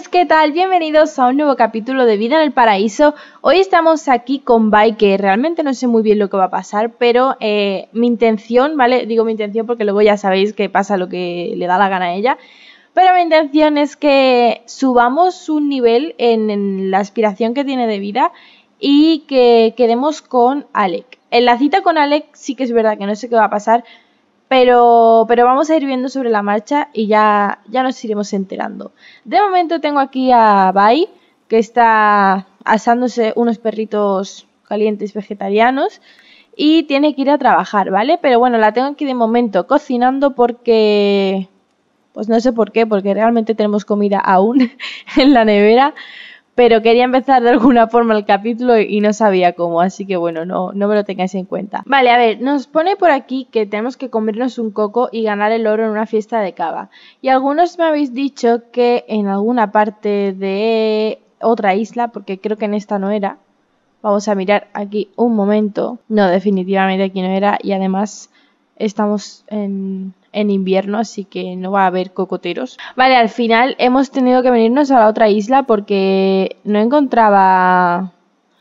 Chicos, ¿qué tal? Bienvenidos a un nuevo capítulo de Vida en el Paraíso. Hoy estamos aquí con Vi, que realmente no sé muy bien lo que va a pasar, pero mi intención, ¿vale? Digo mi intención porque luego ya sabéis que pasa lo que le da la gana a ella. Pero mi intención es que subamos un nivel en la aspiración que tiene de vida y que quedemos con Alec. En la cita con Alec sí que es verdad que no sé qué va a pasar, pero vamos a ir viendo sobre la marcha y ya nos iremos enterando. De momento tengo aquí a Vi, que está asándose unos perritos calientes vegetarianos y tiene que ir a trabajar, ¿vale? Pero bueno, la tengo aquí de momento cocinando porque... pues no sé por qué, porque realmente tenemos comida aún en la nevera, pero quería empezar de alguna forma el capítulo y no sabía cómo, así que bueno, no me lo tengáis en cuenta. Vale, a ver, nos pone por aquí que tenemos que comernos un coco y ganar el oro en una fiesta de cava. Y algunos me habéis dicho que en alguna parte de otra isla, porque creo que en esta no era. Vamos a mirar aquí un momento. No, definitivamente aquí no era y además estamos en invierno, así que no va a haber cocoteros. Vale, al final hemos tenido que venirnos a la otra isla porque no encontraba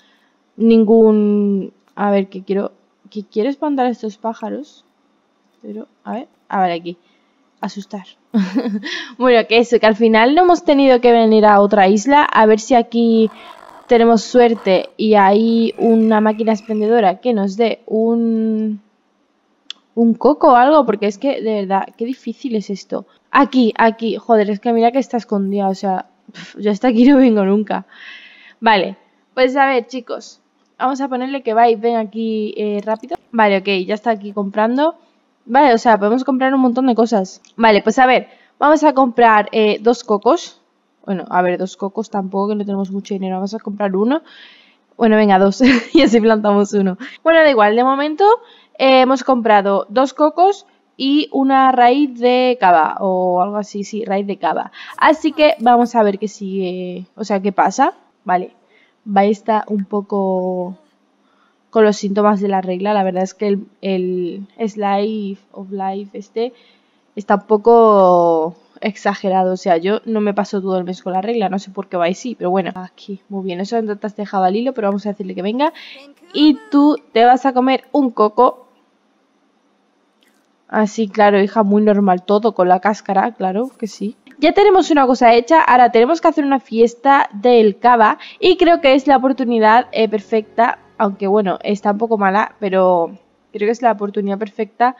ningún... A ver, que quiero espantar a estos pájaros. Pero, a ver, vale, aquí. Asustar. Bueno, que eso, que al final no hemos tenido que venir a otra isla. A ver si aquí tenemos suerte y hay una máquina expendedora que nos dé un coco o algo, porque es que, de verdad, qué difícil es esto. Aquí, joder, es que mira que está escondida, o sea, yo hasta aquí no vengo nunca. Vale, pues a ver, chicos, vamos a ponerle que ven aquí rápido. Vale, ok, ya está aquí comprando. Vale, o sea, podemos comprar un montón de cosas. Vale, pues a ver, vamos a comprar 2 cocos. Bueno, a ver, 2 cocos tampoco, que no tenemos mucho dinero, vamos a comprar uno. Bueno, venga, 2, y así plantamos uno. Bueno, da igual, de momento... hemos comprado 2 cocos y una raíz de cava o algo así, sí, raíz de cava. Así que vamos a ver qué sigue, o sea, qué pasa. Vale, va está un poco con los síntomas de la regla. La verdad es que el Slice of Life está un poco exagerado. O sea, yo no me paso todo el mes con la regla, no sé por qué va sí, pero bueno. Aquí, muy bien, eso no te has dejado al hilo, pero vamos a decirle que venga. Y tú te vas a comer un coco. Así, claro, hija, muy normal todo, con la cáscara, claro que sí. Ya tenemos una cosa hecha, ahora tenemos que hacer una fiesta del cava y creo que es la oportunidad perfecta, aunque bueno, está un poco mala, pero creo que es la oportunidad perfecta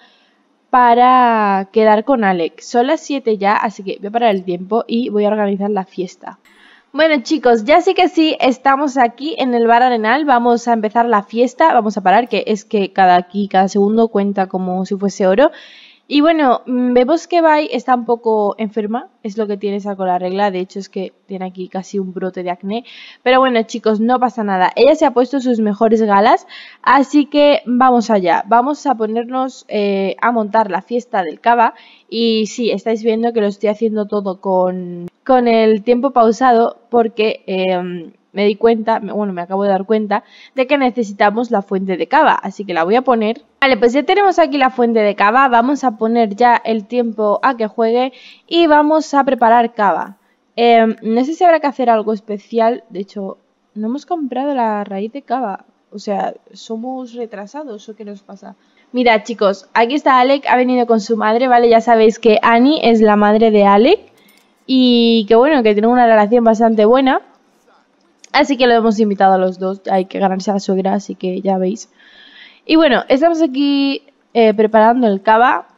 para quedar con Alec. Son las 7 ya, así que voy a parar el tiempo y voy a organizar la fiesta. Bueno, chicos, ya sí que sí, estamos aquí en el bar arenal, vamos a empezar la fiesta, vamos a parar, que es que cada segundo cuenta como si fuese oro. Y bueno, vemos que Vi está un poco enferma, es lo que tiene esa con la regla, de hecho es que tiene aquí casi un brote de acné. Pero bueno, chicos, no pasa nada, ella se ha puesto sus mejores galas, así que vamos allá. Vamos a ponernos a montar la fiesta del cava y sí, estáis viendo que lo estoy haciendo todo con el tiempo pausado porque me di cuenta, bueno, me acabo de dar cuenta de que necesitamos la fuente de cava, así que la voy a poner. Vale, pues ya tenemos aquí la fuente de cava, vamos a poner ya el tiempo a que juegue y vamos a preparar cava. No sé si habrá que hacer algo especial, de hecho, no hemos comprado la raíz de cava, o sea, ¿somos retrasados o qué nos pasa? Mirad, chicos, aquí está Alec, ha venido con su madre, ¿vale? Ya sabéis que Annie es la madre de Alec y que bueno, que tienen una relación bastante buena. Así que lo hemos invitado a los dos, hay que ganarse a la suegra, así que ya veis. Y bueno, estamos aquí preparando el cava.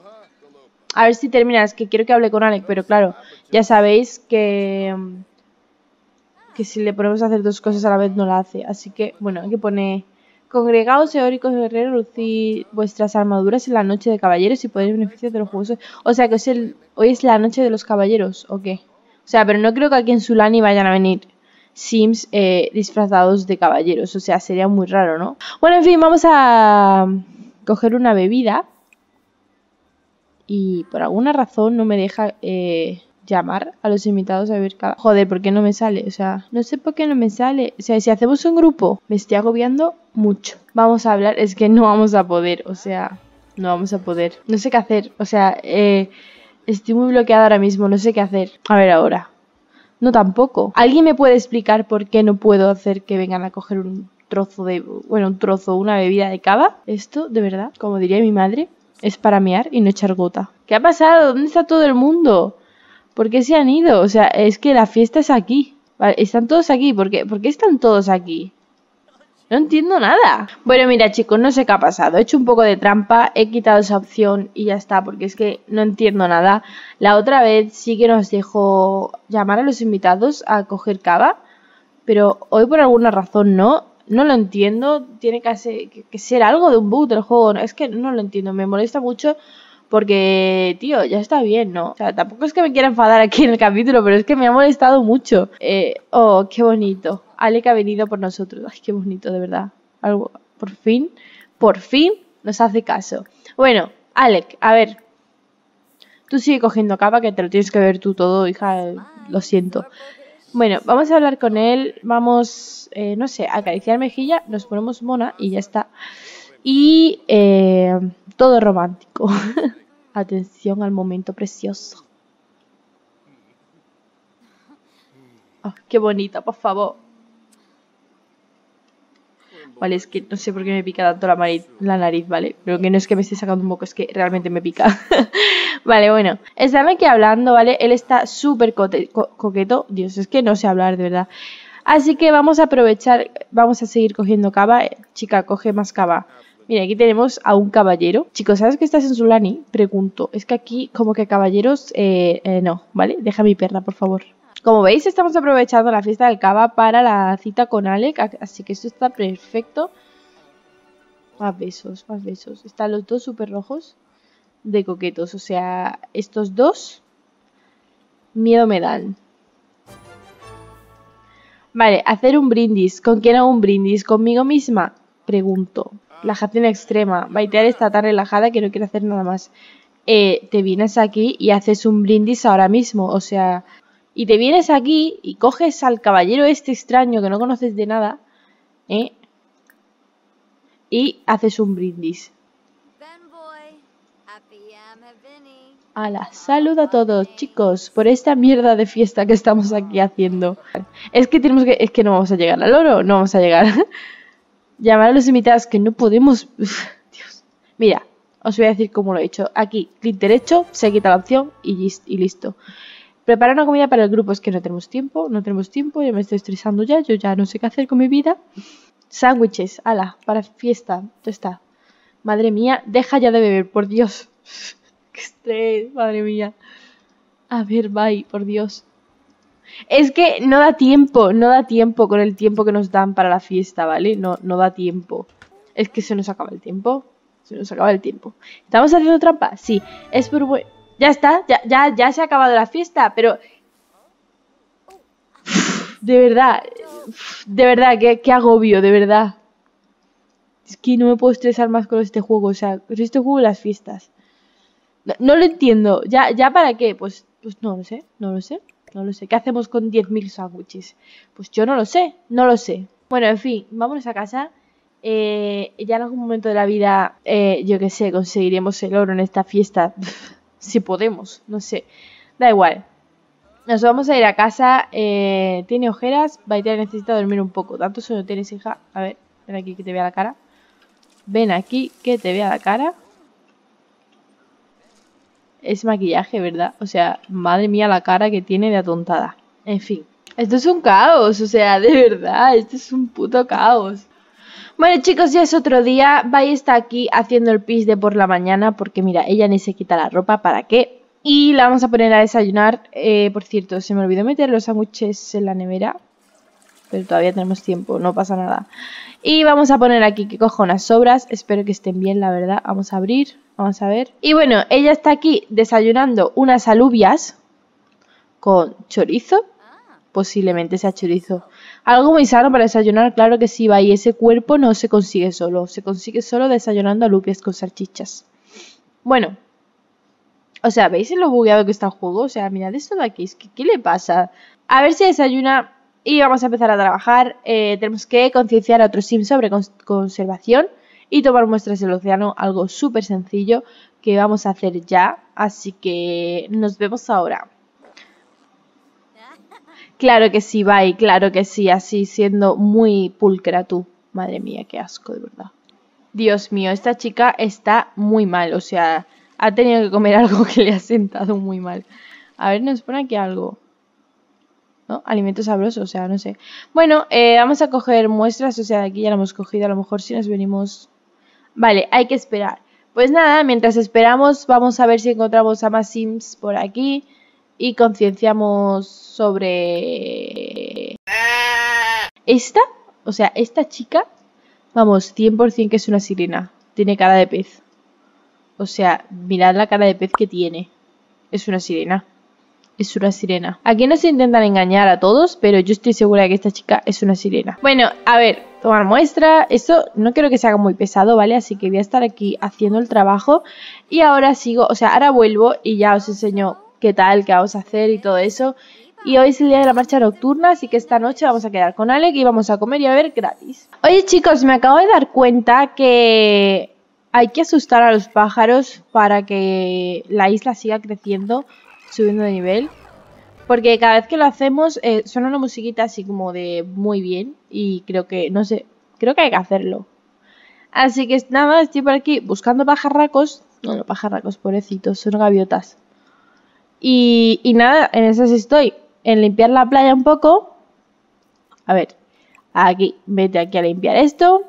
A ver si termina, es que quiero que hable con Alec, pero claro, ya sabéis que si le ponemos a hacer 2 cosas a la vez no la hace. Así que, bueno, aquí pone: congregaos, eóricos guerreros, lucid vuestras armaduras en la noche de caballeros y podéis beneficiar de los juegos. O sea, que hoy es la noche de los caballeros, ¿o qué? O sea, pero no creo que aquí en Sulani vayan a venir Sims disfrazados de caballeros, o sea, sería muy raro, ¿no? Bueno, en fin, vamos a coger una bebida y por alguna razón no me deja llamar a los invitados a beber cava. Joder, ¿por qué no me sale? O sea, no sé por qué no me sale. O sea, si hacemos un grupo, me estoy agobiando mucho. Vamos a hablar, es que no vamos a poder, o sea, no vamos a poder. No sé qué hacer, o sea, estoy muy bloqueada ahora mismo, no sé qué hacer. A ver ahora. No, tampoco. ¿Alguien me puede explicar por qué no puedo hacer que vengan a coger un trozo de... Bueno, un trozo, una bebida de cava? Esto, de verdad, como diría mi madre, es para mear y no echar gota. ¿Qué ha pasado? ¿Dónde está todo el mundo? ¿Por qué se han ido? O sea, es que la fiesta es aquí. Vale, están todos aquí. ¿Por qué están todos aquí? No entiendo nada. Bueno, mira, chicos, no sé qué ha pasado. He hecho un poco de trampa, he quitado esa opción y ya está, porque es que no entiendo nada. La otra vez sí que nos dejó llamar a los invitados a coger cava, pero hoy por alguna razón no. No lo entiendo. Tiene que ser algo de un bug del juego. Es que no lo entiendo. Me molesta mucho porque, tío, ya está bien, ¿no? O sea, tampoco es que me quiera enfadar aquí en el capítulo, pero es que me ha molestado mucho. Oh, qué bonito. Alec ha venido por nosotros. Ay, qué bonito, de verdad. Algo, por fin nos hace caso. Bueno, Alec, a ver. Tú sigue cogiendo capa, que te lo tienes que ver tú todo, hija. Lo siento. Bueno, vamos a hablar con él. Vamos, no sé, a acariciar mejilla. Nos ponemos mona y ya está. Y todo romántico. Atención al momento precioso. Oh, qué bonita, por favor. Vale, es que no sé por qué me pica tanto la nariz, ¿vale? Pero que no es que me esté sacando un moco, es que realmente me pica. Vale, bueno. Están aquí hablando, ¿vale? Él está súper coqueto. Dios, es que no sé hablar, de verdad. Así que vamos a aprovechar, vamos a seguir cogiendo cava. Chica, coge más cava. Mira, aquí tenemos a un caballero. Chicos, ¿sabes que estás en Sulani? Pregunto. Es que aquí como que caballeros, no, ¿vale? Deja mi perra, por favor. Como veis, estamos aprovechando la fiesta del cava para la cita con Alec, así que esto está perfecto. Más besos, más besos. Están los dos súper rojos de coquetos, o sea, estos dos miedo me dan. Vale, hacer un brindis. ¿Con quién hago un brindis? ¿Conmigo misma? Pregunto. Relajación extrema. Baitear está tan relajada que no quiero hacer nada más. Te vienes aquí y haces un brindis ahora mismo, o sea... Y te vienes aquí y coges al caballero este extraño que no conoces de nada, y haces un brindis. Ala, salud a todos, chicos, por esta mierda de fiesta que estamos aquí haciendo. Es que es que no vamos a llegar al oro, no vamos a llegar. Llamar a los invitados que no podemos... Uf, Dios. Mira, os voy a decir cómo lo he hecho. Aquí, clic derecho, se quita la opción y listo. Preparar una comida para el grupo. Es que no tenemos tiempo, yo me estoy estresando ya, yo ya no sé qué hacer con mi vida. Sándwiches, ala, para fiesta, ya está. Madre mía, deja ya de beber, por Dios. Qué estrés, madre mía. A ver, bye, por Dios. Es que no da tiempo con el tiempo que nos dan para la fiesta, ¿vale? No da tiempo. Es que se nos acaba el tiempo. ¿Estamos haciendo trampa? Sí, es por... Ya está, ya se ha acabado la fiesta, pero... De verdad, qué agobio, de verdad. Es que no me puedo estresar más con este juego, o sea, con este juego y las fiestas. No lo entiendo, ¿ya para qué? Pues no lo sé. ¿Qué hacemos con 10.000 sándwiches? Pues yo no lo sé. Bueno, en fin, vámonos a casa. Ya en algún momento de la vida, yo qué sé, conseguiremos el oro en esta fiesta. Si podemos, no sé. Da igual. Nos vamos a ir a casa. Tiene ojeras. Baitear necesita dormir un poco. ¿Tanto sueño tienes, hija? A ver, ven aquí que te vea la cara. Ven aquí que te vea la cara. Es maquillaje, ¿verdad? O sea, madre mía la cara que tiene de atontada. En fin. Esto es un caos, o sea, de verdad, esto es un puto caos. Bueno, chicos, ya es otro día. Bai está aquí haciendo el pis de por la mañana porque, mira, ella ni se quita la ropa, ¿para qué? Y la vamos a poner a desayunar. Por cierto, se me olvidó meter los sándwiches en la nevera. Pero todavía tenemos tiempo, no pasa nada. Y vamos a poner aquí que cojo unas sobras. Espero que estén bien, la verdad. Vamos a abrir, vamos a ver. Y bueno, ella está aquí desayunando unas alubias con chorizo. Posiblemente sea chorizo. Algo muy sano para desayunar, claro que sí, va. Y ese cuerpo no se consigue solo. Se consigue solo desayunando alubias con salchichas. Bueno. O sea, ¿veis en lo bugueado que está el juego? O sea, mirad esto de aquí. ¿Qué le pasa? A ver si desayuna y vamos a empezar a trabajar. Tenemos que concienciar a otros sims sobre conservación y tomar muestras del océano. Algo súper sencillo que vamos a hacer ya. Así que nos vemos ahora. Claro que sí, bye, claro que sí, así siendo muy pulcra tú. Madre mía, qué asco, de verdad. Dios mío, esta chica está muy mal, o sea, ha tenido que comer algo que le ha sentado muy mal. A ver, nos pone aquí algo. ¿No? Alimento sabroso, o sea, no sé. Bueno, vamos a coger muestras, o sea, de aquí ya la hemos cogido, a lo mejor si nos venimos... Vale, hay que esperar. Pues nada, mientras esperamos, vamos a ver si encontramos a más Sims por aquí y concienciamos sobre... Esta, o sea, esta chica, vamos, 100% que es una sirena. Tiene cara de pez. O sea, mirad la cara de pez que tiene. Es una sirena. Es una sirena. Aquí nos intentan engañar a todos, pero yo estoy segura de que esta chica es una sirena. Bueno, a ver, tomar muestra. Esto no quiero que se haga muy pesado, ¿vale? Así que voy a estar aquí haciendo el trabajo. Y ahora sigo, o sea, ahora vuelvo y ya os enseño qué tal, qué vamos a hacer y todo eso. Y hoy es el día de la marcha nocturna, así que esta noche vamos a quedar con Alec y vamos a comer y a beber gratis. Oye chicos, me acabo de dar cuenta que hay que asustar a los pájaros para que la isla siga creciendo, subiendo de nivel. Porque cada vez que lo hacemos suena una musiquita así como de muy bien. Y creo que, no sé, creo que hay que hacerlo. Así que nada, estoy por aquí buscando pajarracos. No, pajarracos, pobrecitos, son gaviotas. Y nada, en esas estoy. En limpiar la playa un poco. A ver, aquí, vete aquí a limpiar esto.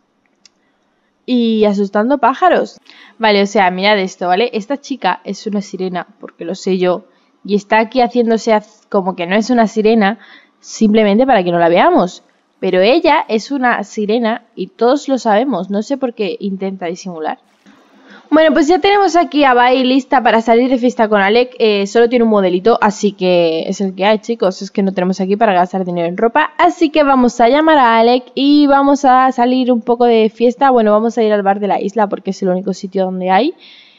Y asustando pájaros. Vale, o sea, mirad esto, ¿vale? Esta chica es una sirena, porque lo sé yo. Y está aquí haciéndose como que no es una sirena, simplemente para que no la veamos. Pero ella es una sirena y todos lo sabemos. No sé por qué intenta disimular. Bueno, pues ya tenemos aquí a Bai lista para salir de fiesta con Alec. Solo tiene un modelito, así que es el que hay, chicos. Es que no tenemos aquí para gastar dinero en ropa. Así que vamos a llamar a Alec y vamos a salir un poco de fiesta. Bueno, vamos a ir al bar de la isla porque es el único sitio donde hay.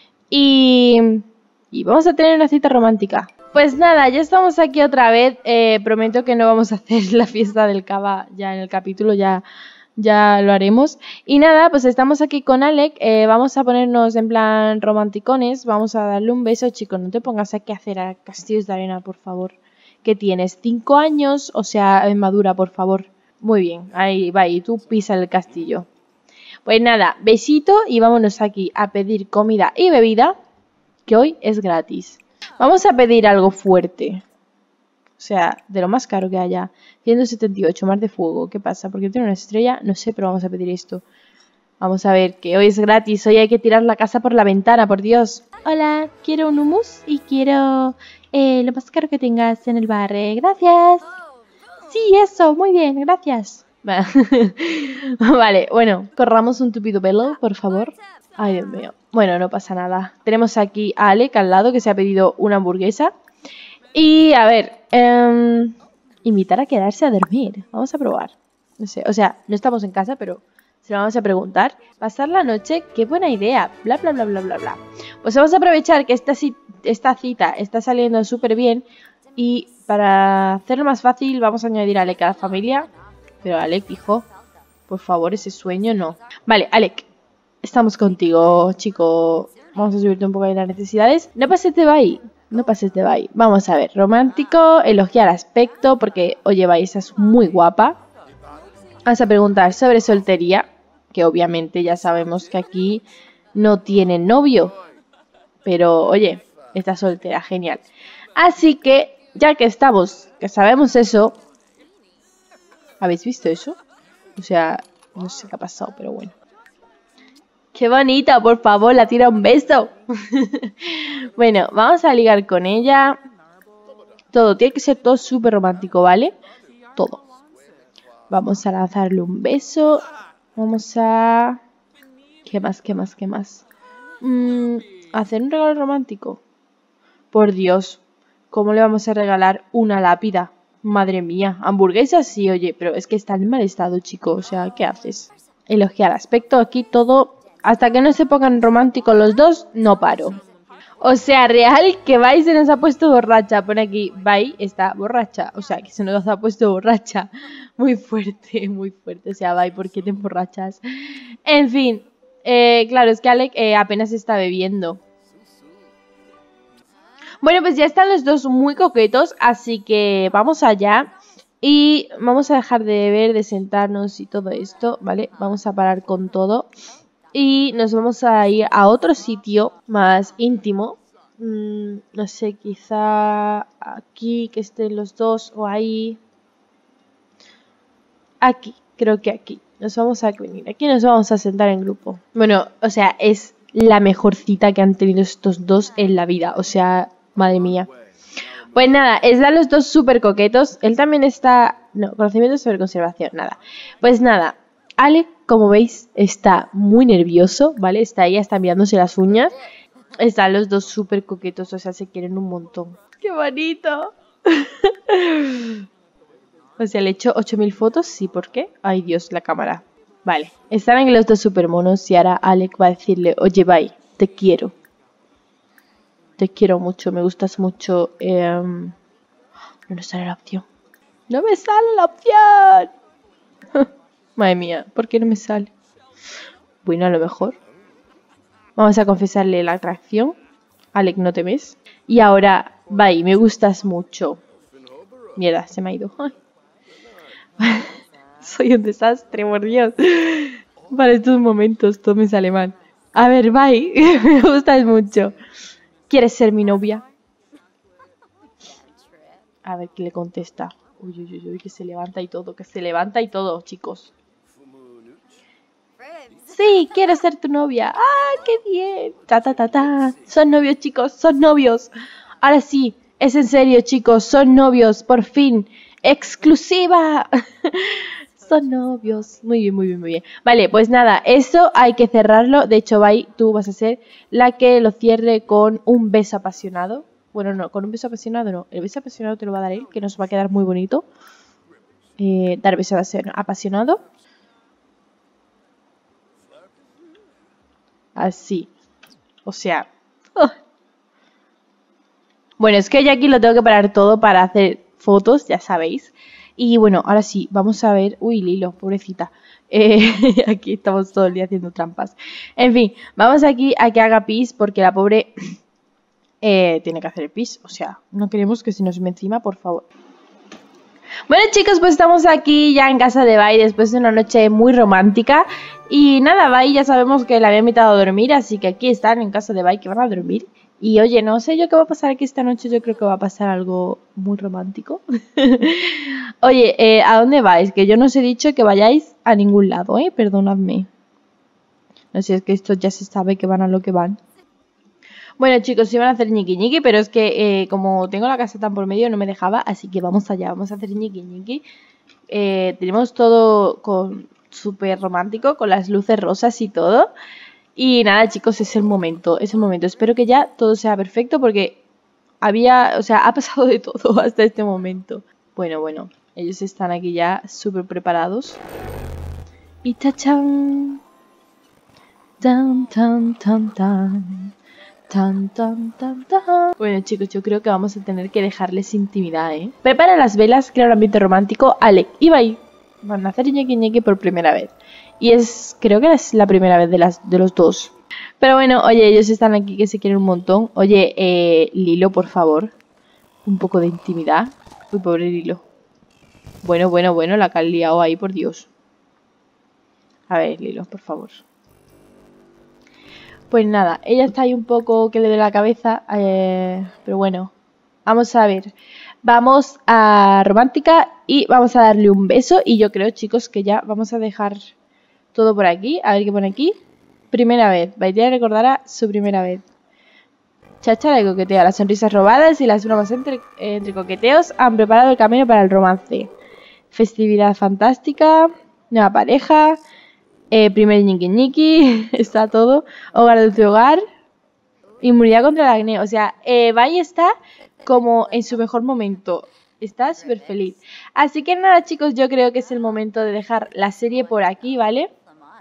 Y vamos a tener una cita romántica. Pues nada, ya estamos aquí otra vez. Prometo que no vamos a hacer la fiesta del cava ya en el capítulo, ya lo haremos. Y nada, pues estamos aquí con Alec. Vamos a ponernos en plan romanticones. Vamos a darle un beso, chicos. No te pongas aquí a hacer castillos de arena, por favor. ¿Qué tienes? 5 años, o sea, madura, por favor. Muy bien, ahí va, y tú pisa el castillo. Pues nada, besito y vámonos aquí a pedir comida y bebida, que hoy es gratis. Vamos a pedir algo fuerte. O sea, de lo más caro que haya. 178, mar de fuego. ¿Qué pasa? ¿Por qué tiene una estrella? No sé, pero vamos a pedir esto. Vamos a ver, que hoy es gratis. Hoy hay que tirar la casa por la ventana, por Dios. Hola, quiero un hummus y quiero lo más caro que tengas en el bar. Gracias. Sí, eso, muy bien, gracias. Vale, bueno, corramos un tupido pelo, por favor. Ay, Dios mío. Bueno, no pasa nada. Tenemos aquí a Alec al lado que se ha pedido una hamburguesa. Y a ver, invitar a quedarse a dormir. Vamos a probar. No sé, o sea, no estamos en casa, pero se lo vamos a preguntar. Pasar la noche, qué buena idea. Bla, bla, bla, bla, bla, bla. Pues vamos a aprovechar que esta cita está saliendo súper bien. Y para hacerlo más fácil, vamos a añadir a Alec a la familia. Pero Alec, hijo, por favor, ese sueño no. Vale, Alec, estamos contigo, chico. Vamos a subirte un poco de las necesidades. No pases de Bai. No pases de Bai. Vamos a ver, romántico, elogiar aspecto, porque, oye, Bai, estás muy guapa. Vamos a preguntar sobre soltería, que obviamente ya sabemos que aquí no tiene novio. Pero, oye, está soltera, genial. Así que, ya que sabemos eso... ¿Habéis visto eso? O sea, no sé qué ha pasado, pero bueno. ¡Qué bonita! Por favor, la tira un beso. Bueno, vamos a ligar con ella. Todo, tiene que ser todo súper romántico, ¿vale? Todo. Vamos a lanzarle un beso. Vamos a... ¿Qué más? ¿Qué más? ¿Qué más? ¿Hacer un regalo romántico? Por Dios, ¿cómo le vamos a regalar una lápida? Madre mía, hamburguesas sí, oye, pero es que está en mal estado, chico. O sea, ¿qué haces? Elogiar aspecto, aquí todo... Hasta que no se pongan románticos los dos, no paro. O sea, real que Bai se nos ha puesto borracha. Pone aquí, Bai está borracha. O sea, que se nos ha puesto borracha. Muy fuerte, muy fuerte. O sea, Bai, ¿por qué te emborrachas? En fin, claro, es que Alec apenas está bebiendo. Bueno, pues ya están los dos muy coquetos, así que vamos allá. Y vamos a dejar de ver, de sentarnos y todo esto, ¿vale? Vamos a parar con todo. Y nos vamos a ir a otro sitio más íntimo. No sé, quizá aquí, que estén los dos, o ahí. Aquí, creo que aquí. Nos vamos a venir. Aquí nos vamos a sentar en grupo. Bueno, o sea, es la mejor cita que han tenido estos dos en la vida. O sea, madre mía. Pues nada, están los dos súper coquetos. Él también está... No, conocimiento sobre conservación, nada. Pues nada, Alec, como veis, está muy nervioso, ¿vale? Está ahí, está mirándose las uñas. Están los dos súper coquetos, o sea, se quieren un montón. ¡Qué bonito! O sea, le he hecho 8000 fotos, sí, ¿por qué? Ay, Dios, la cámara. Vale, están los dos súper monos y ahora Alec va a decirle, oye, bye, te quiero. Te quiero mucho, me gustas mucho. No me sale la opción. ¡No me sale la opción! Madre mía, ¿por qué no me sale? Bueno, a lo mejor. Vamos a confesarle la atracción. Alec, ¿no te ves? Y ahora, bye, me gustas mucho. Mierda, se me ha ido. Soy un desastre, por Dios. Para estos momentos todo me sale mal. A ver, bye, me gustas mucho. ¿Quieres ser mi novia? A ver qué le contesta. Uy, uy, uy, uy, que se levanta y todo, chicos. Sí, quiero ser tu novia. ¡Ah, qué bien! Ta, ta, ta, ta. Son novios, chicos, son novios. Ahora sí, es en serio, chicos, son novios, por fin. ¡Exclusiva! Son novios. Muy bien, muy bien, muy bien. Vale, pues nada, eso hay que cerrarlo. De hecho, Bai, tú vas a ser la que lo cierre con un beso apasionado. Bueno, no, con un beso apasionado no. El beso apasionado te lo va a dar él, que nos va a quedar muy bonito. Dar beso apasionado. Así. O sea... ¡oh! Bueno, es que ya aquí lo tengo que parar todo para hacer fotos, ya sabéis. Y bueno, ahora sí, vamos a ver... Uy, Lilo, pobrecita. Aquí estamos todo el día haciendo trampas. En fin, vamos aquí a que haga pis porque la pobre tiene que hacer el pis. O sea, no queremos que se nos me encima, por favor. Bueno, chicos, pues estamos aquí ya en casa de Bai después de una noche muy romántica. Y nada, Bai ya sabemos que la había invitado a dormir, así que aquí están en casa de Bai que van a dormir. Y oye, no sé yo qué va a pasar aquí esta noche, yo creo que va a pasar algo muy romántico. Oye, ¿a dónde vais? Que yo no os he dicho que vayáis a ningún lado, perdonadme. No sé, es que esto ya se sabe que van a lo que van. Bueno, chicos, iban a hacer ñiqui ñiqui, pero es que como tengo la casa tan por medio no me dejaba, así que vamos allá, vamos a hacer ñiqui ñiqui. Tenemos todo súper romántico, con las luces rosas y todo. Y nada, chicos, es el momento, es el momento. Espero que ya todo sea perfecto porque ha pasado de todo hasta este momento. Bueno, ellos están aquí ya súper preparados. Y tachan. Tan, tan, tan, tan. Tan, tan, tan, tan. Bueno, chicos, yo creo que vamos a tener que dejarles intimidad, Prepara las velas, crea un ambiente romántico. Alec y Bai van a hacer ñeque ñeque por primera vez. Y creo que es la primera vez de los dos. Pero bueno, oye, ellos están aquí que se quieren un montón. Oye, Lilo, por favor. Un poco de intimidad. Uy, pobre Lilo. Bueno, la que han liado ahí, por Dios. A ver, Lilo, por favor. Pues nada, ella está ahí un poco que le dé la cabeza. Pero bueno, vamos a ver. Vamos a romántica y vamos a darle un beso. Y yo creo, chicos, que ya vamos a dejar todo por aquí. A ver qué pone aquí. Primera vez. Baitea recordará su primera vez. Cháchara y coqueteo. Las sonrisas robadas y las bromas entre coqueteos han preparado el camino para el romance. Festividad fantástica. Nueva pareja. Primer ñiqui ñiqui. Está todo. Hogar de tu hogar. Inmunidad contra el acné. O sea, Bai está como en su mejor momento. Está súper feliz. Así que nada, chicos, yo creo que es el momento de dejar la serie por aquí, ¿vale?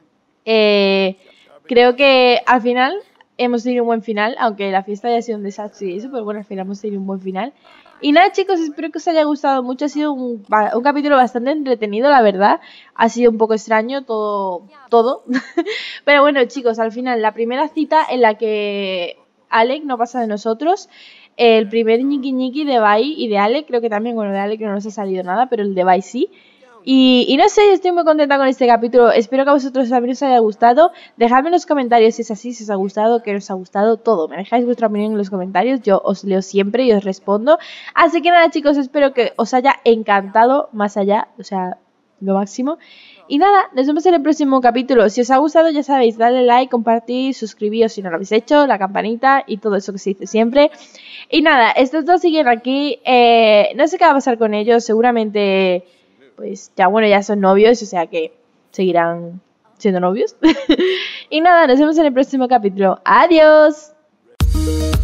Creo que al final hemos tenido un buen final, aunque la fiesta haya sido un desastre y eso, pero bueno, al final hemos tenido un buen final. Y nada, chicos, espero que os haya gustado mucho. Ha sido un capítulo bastante entretenido, la verdad. Ha sido un poco extraño todo. Pero bueno, chicos, al final, la primera cita en la que Alec no pasa de nosotros. el primer ñiqui ñiqui de Bai y de Ale, creo que también, bueno, de Ale que no nos ha salido nada, pero el de Bai sí. Y no sé, yo estoy muy contenta con este capítulo. Espero que a vosotros también os haya gustado. Dejadme en los comentarios si es así, si os ha gustado, qué os ha gustado, todo. Me dejáis vuestra opinión en los comentarios. Yo os leo siempre y os respondo. Así que nada, chicos, espero que os haya encantado más allá. O sea, lo máximo. Y nada, nos vemos en el próximo capítulo. Si os ha gustado, ya sabéis, dale like, compartir, suscribíos si no lo habéis hecho, la campanita y todo eso que se dice siempre. Y nada, estos dos siguen aquí. No sé qué va a pasar con ellos. Seguramente, pues ya bueno, ya son novios, o sea que seguirán siendo novios. Y nada, nos vemos en el próximo capítulo. ¡Adiós!